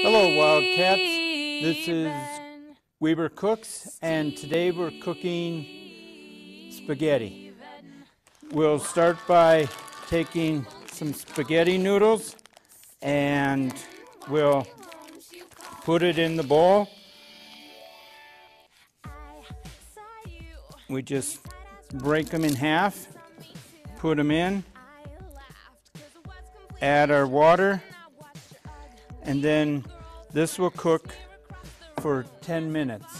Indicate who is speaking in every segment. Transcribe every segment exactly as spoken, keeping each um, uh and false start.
Speaker 1: Hello Wildcats, this is Weber Cooks and today we're cooking spaghetti. We'll start by taking some spaghetti noodles and we'll put it in the bowl. We just break them in half, put them in, add our water, and then this will cook for ten minutes.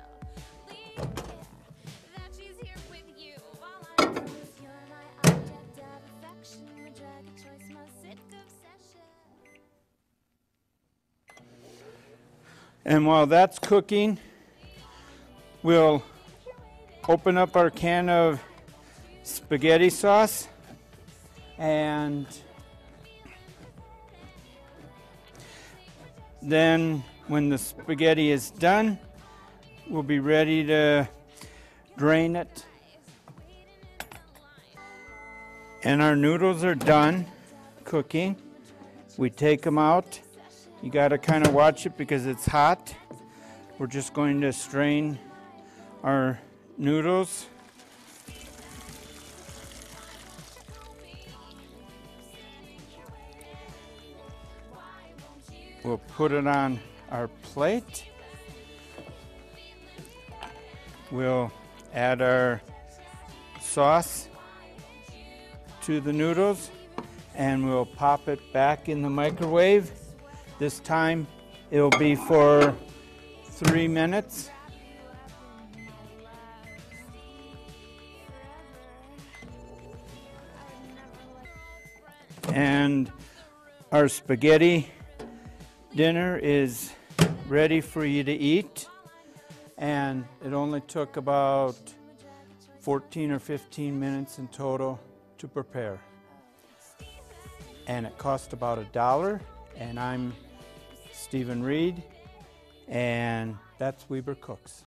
Speaker 1: And while that's cooking, we'll open up our can of spaghetti sauce and then when the spaghetti is done, we'll be ready to drain it. And our noodles are done cooking. We take them out. You got to kind of watch it because it's hot. We're just going to strain our noodles. We'll put it on our plate. We'll add our sauce to the noodles and we'll pop it back in the microwave. This time it'll be for three minutes. And our spaghetti dinner is ready for you to eat, and it only took about fourteen or fifteen minutes in total to prepare. And it cost about a dollar, and I'm Stephen Reed, and that's Weber Cooks.